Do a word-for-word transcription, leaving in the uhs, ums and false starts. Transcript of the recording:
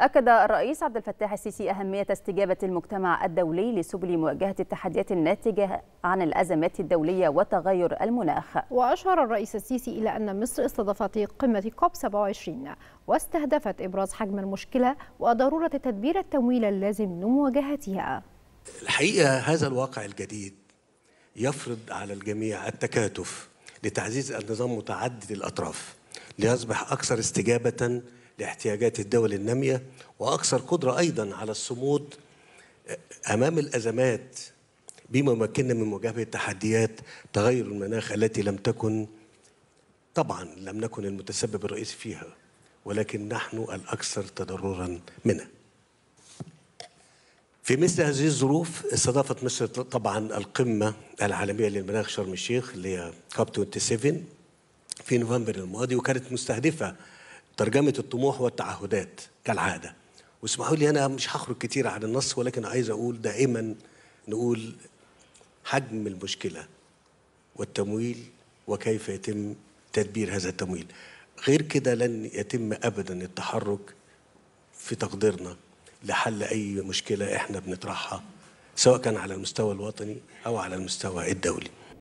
أكد الرئيس عبد الفتاح السيسي أهمية استجابة المجتمع الدولي لسبل مواجهة التحديات الناتجة عن الأزمات الدولية وتغير المناخ. وأشار الرئيس السيسي إلى أن مصر استضافت قمة كوب سبعة وعشرين واستهدفت إبراز حجم المشكلة وضرورة تدبير التمويل اللازم لمواجهتها. الحقيقة هذا الواقع الجديد يفرض على الجميع التكاتف لتعزيز النظام متعدد الأطراف ليصبح أكثر استجابة لاحتياجات الدول النامية وأكثر قدرة أيضا على الصمود أمام الأزمات بما يمكننا من مواجهة تحديات تغير المناخ التي لم تكن طبعا لم نكن المتسبب الرئيسي فيها، ولكن نحن الأكثر تضررا منها. في مثل هذه الظروف استضافت مصر طبعا القمة العالمية للمناخ شرم الشيخ اللي هي كوب سبعة وعشرين في نوفمبر الماضي، وكانت مستهدفة ترجمة الطموح والتعهدات كالعادة. واسمحوا لي أنا مش هخرج كتير عن النص، ولكن عايز أقول دائما نقول حجم المشكلة والتمويل وكيف يتم تدبير هذا التمويل. غير كده لن يتم أبدا التحرك في تقديرنا لحل أي مشكلة إحنا بنطرحها سواء كان على المستوى الوطني أو على المستوى الدولي.